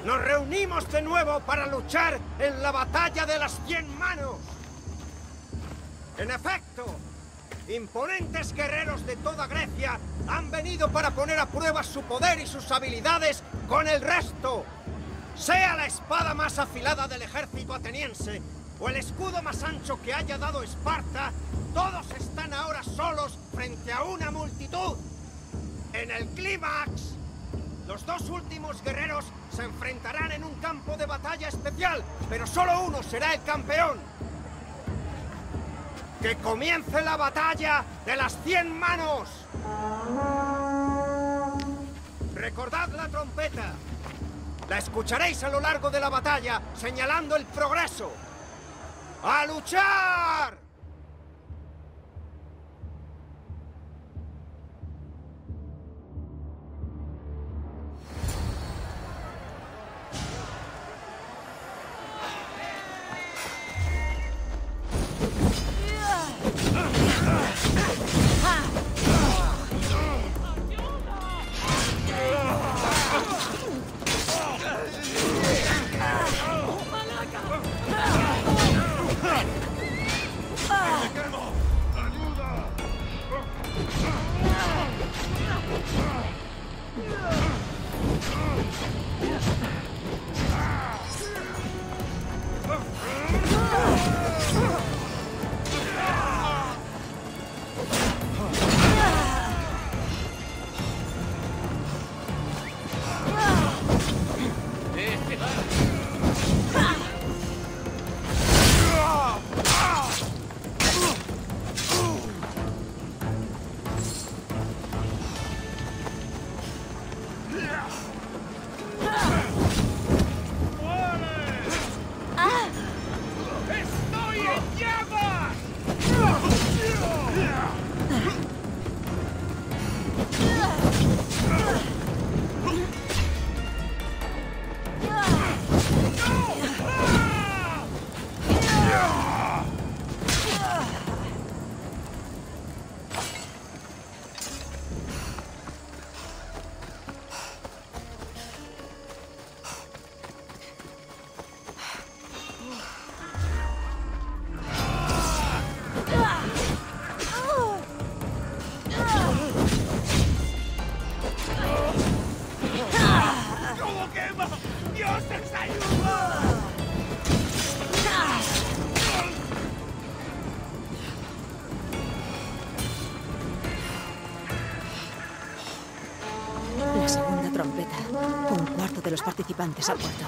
Nos reunimos de nuevo para luchar en la batalla de las 100 manos. En efecto, imponentes guerreros de toda Grecia han venido para poner a prueba su poder y sus habilidades con el resto. Sea la espada más afilada del ejército ateniense o el escudo más ancho que haya dado Esparta, todos están ahora solos frente a una multitud. En el clímax, los dos últimos guerreros se enfrentarán en un campo de batalla especial, pero solo uno será el campeón. ¡Que comience la batalla de las 100 manos! Recordad la trompeta. La escucharéis a lo largo de la batalla, señalando el progreso. ¡A luchar! La segunda trompeta. Un cuarto de los participantes ha muerto.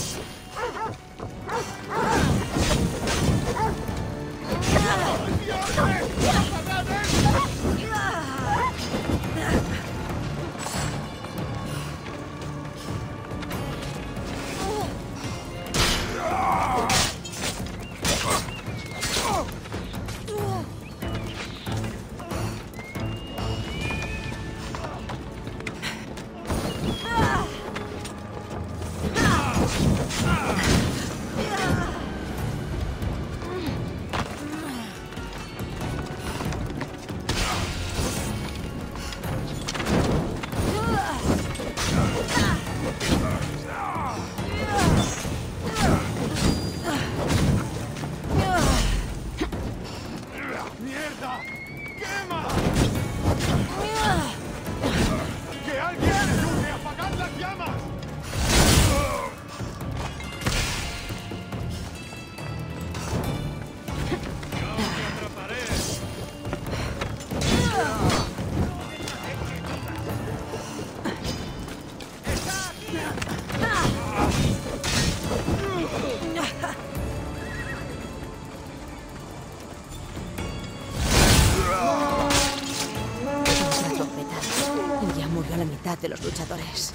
De los luchadores.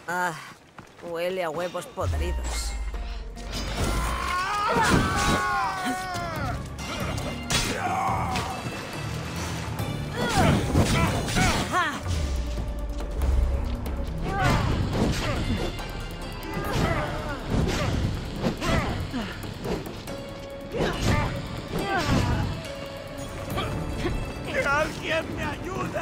Ah, huele a huevos podridos. ¡Que alguien me ayude!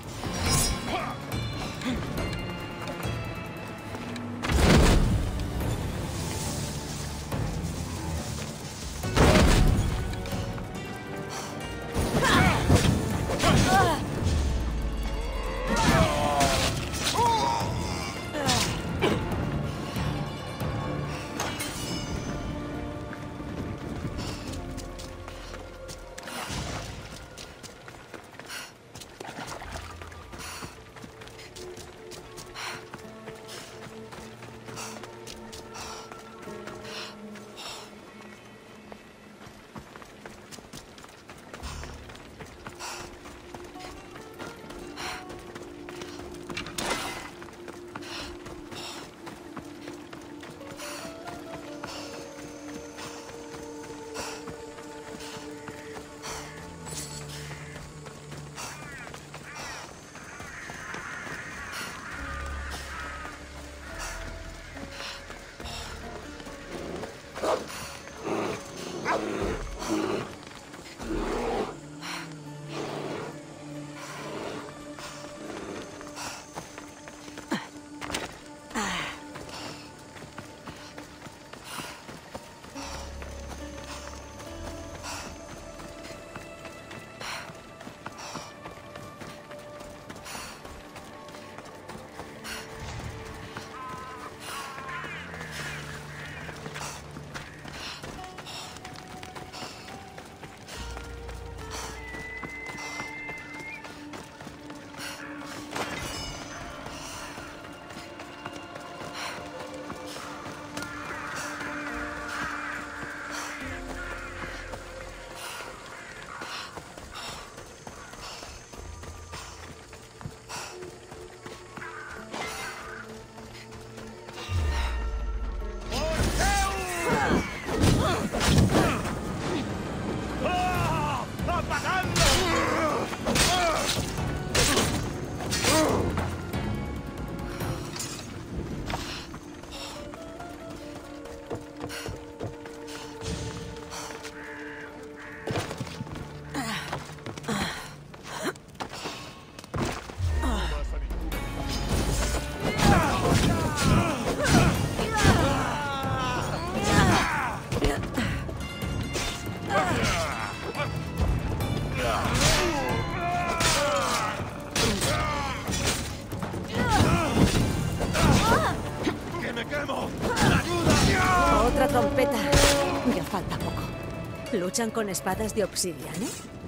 Otra trompeta. Ya falta poco. ¿Luchan con espadas de obsidiana?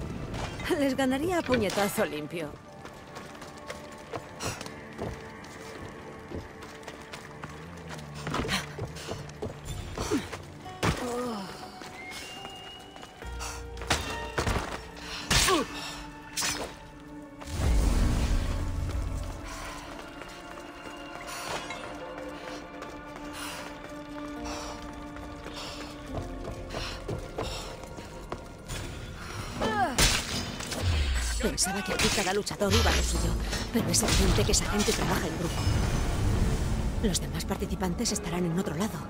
Les ganaría a puñetazo limpio. Pensaba que aquí cada luchador iba a lo suyo, pero es evidente que esa gente trabaja en grupo. Los demás participantes estarán en otro lado.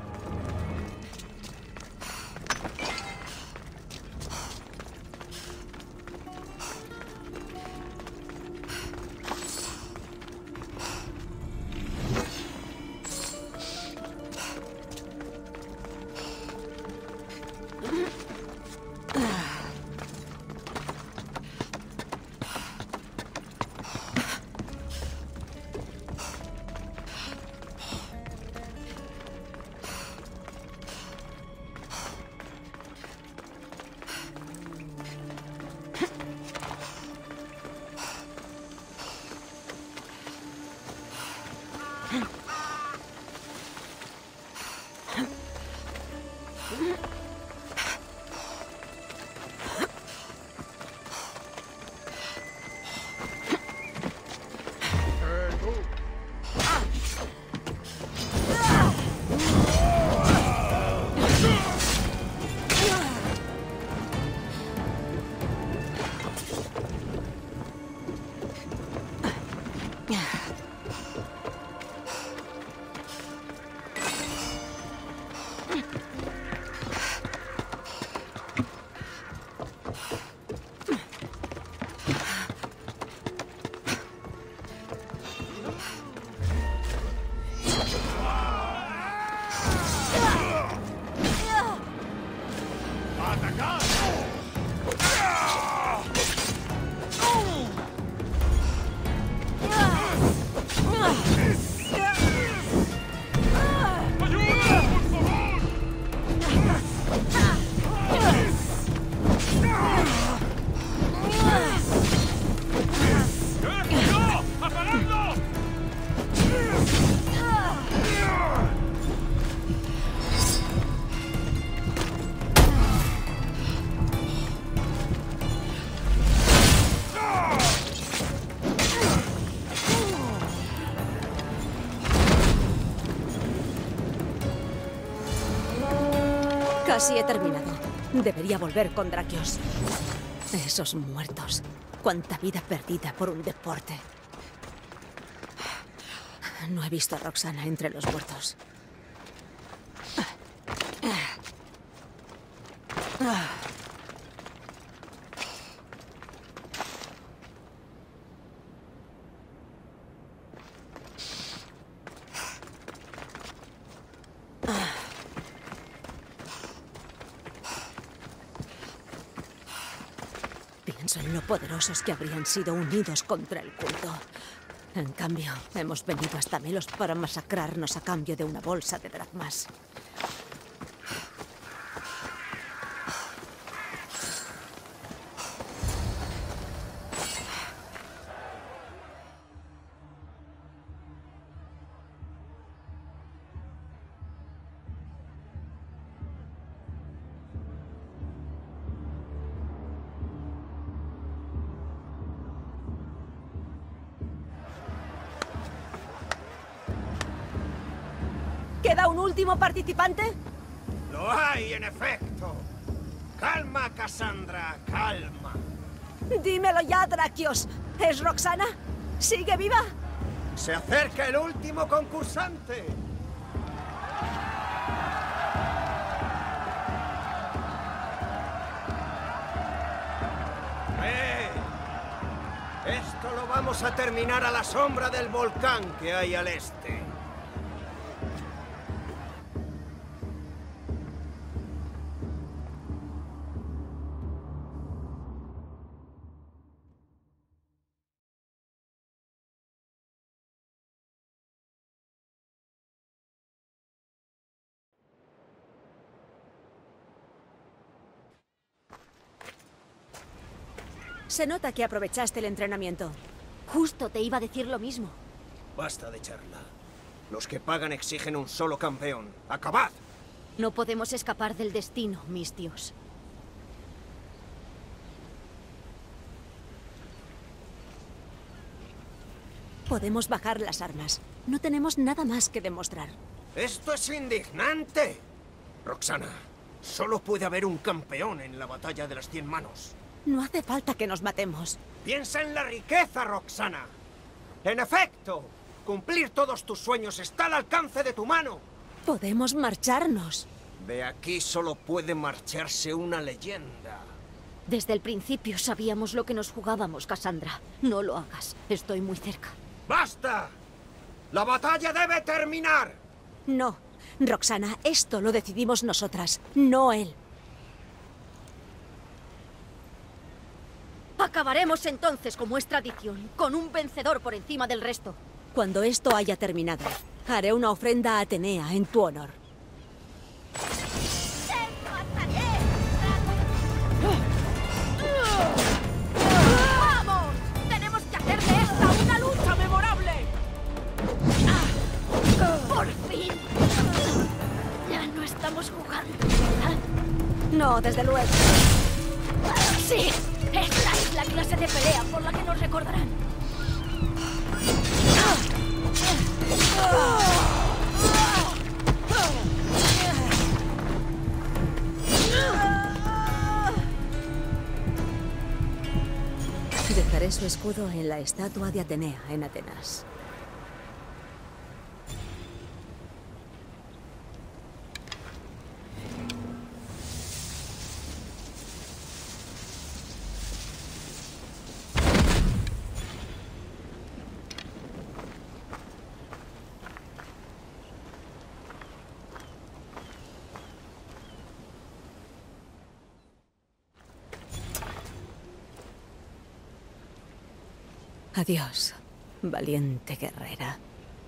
Casi he terminado. Debería volver con Drakios. Esos muertos. Cuánta vida perdida por un deporte. No he visto a Roxana entre los muertos. Pienso en lo poderosos que habrían sido unidos contra el culto. En cambio, hemos venido hasta Melos para masacrarnos a cambio de una bolsa de dracmas. ¿Queda un último participante? Lo hay, en efecto. Calma, Cassandra, calma. Dímelo ya, Drakios. ¿Es Roxana? ¿Sigue viva? Se acerca el último concursante. Esto lo vamos a terminar a la sombra del volcán que hay al este. Se nota que aprovechaste el entrenamiento. Justo te iba a decir lo mismo. Basta de charla. Los que pagan exigen un solo campeón. ¡Acabad! No podemos escapar del destino, mis dios. Podemos bajar las armas. No tenemos nada más que demostrar. ¡Esto es indignante! Roxana, solo puede haber un campeón en la batalla de las 100 manos. No hace falta que nos matemos. Piensa en la riqueza, Roxana. En efecto, cumplir todos tus sueños está al alcance de tu mano. Podemos marcharnos. De aquí solo puede marcharse una leyenda. Desde el principio sabíamos lo que nos jugábamos, Cassandra. No lo hagas. Estoy muy cerca. ¡Basta! ¡La batalla debe terminar! No, Roxana, esto lo decidimos nosotras, no él. Acabaremos entonces, como es tradición, con un vencedor por encima del resto. Cuando esto haya terminado, haré una ofrenda a Atenea en tu honor. ¡Vamos! ¡Tenemos que hacer de esta una lucha memorable! ¡Por fin! Ya no estamos jugando, ¿verdad? No, desde luego. ¡Sí! Esta es la clase de pelea por la que nos recordarán. Dejaré su escudo escudo en la estatua de Atenea en Atenas. Adiós, valiente guerrera.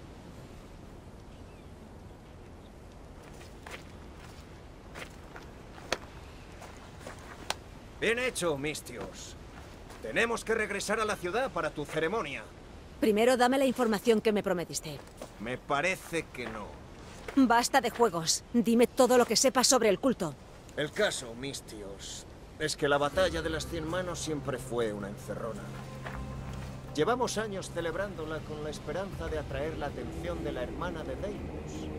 Bien hecho, Mistios. Tenemos que regresar a la ciudad para tu ceremonia. Primero dame la información que me prometiste. Me parece que no. Basta de juegos. Dime todo lo que sepas sobre el culto. El caso, Mistios, es que la batalla de las 100 manos siempre fue una encerrona. Llevamos años celebrándola con la esperanza de atraer la atención de la hermana de Deimos.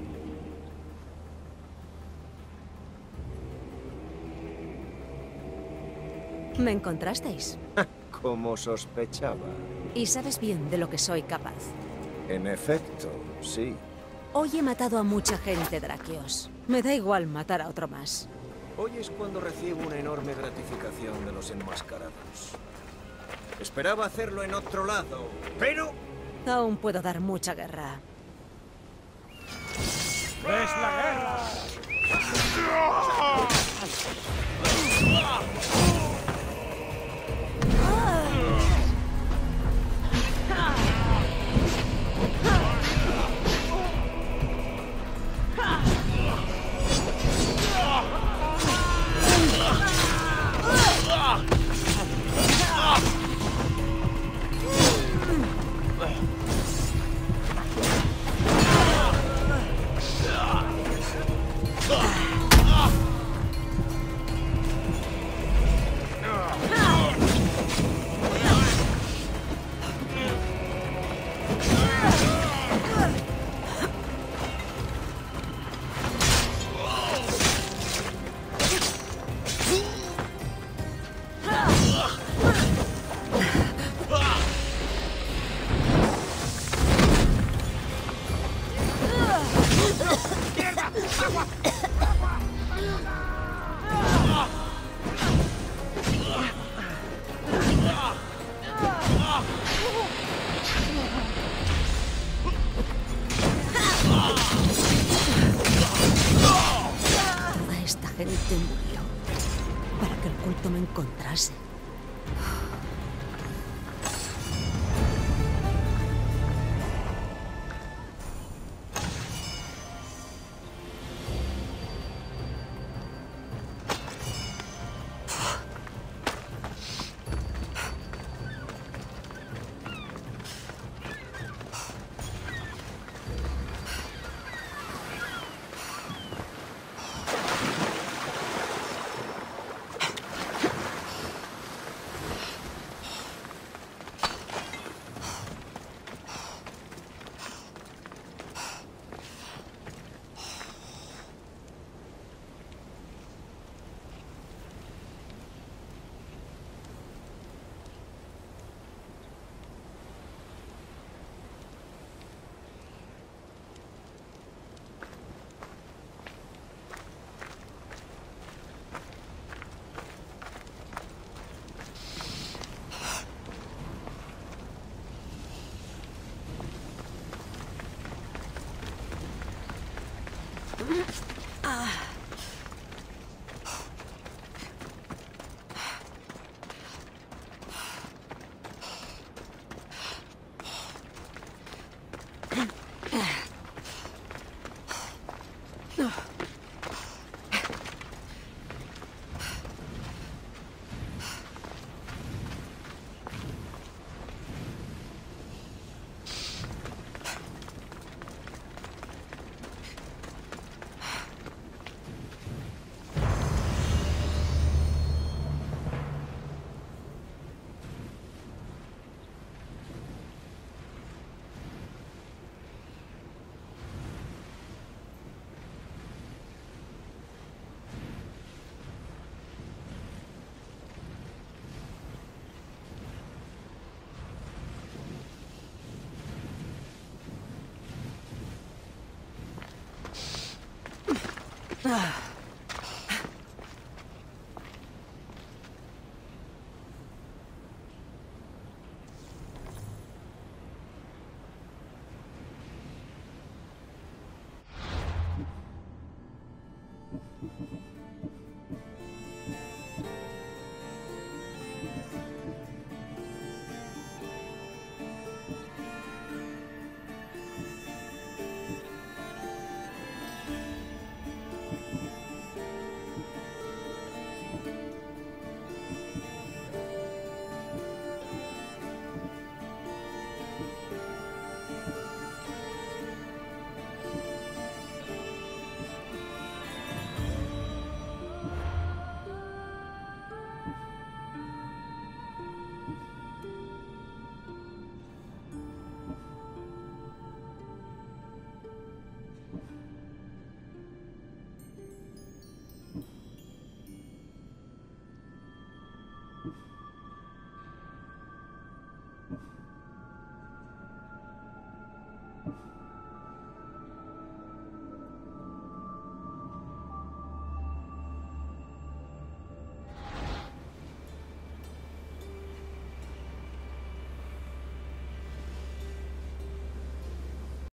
¿Me encontrasteis? Como sospechaba. Y sabes bien de lo que soy capaz. En efecto, sí. Hoy he matado a mucha gente, Drakios. Me da igual matar a otro más. Hoy es cuando recibo una enorme gratificación de los enmascarados. Esperaba hacerlo en otro lado, pero... Aún puedo dar mucha guerra. ¡Es la guerra! Toda esta gente murió para que el culto me encontrase. Ah.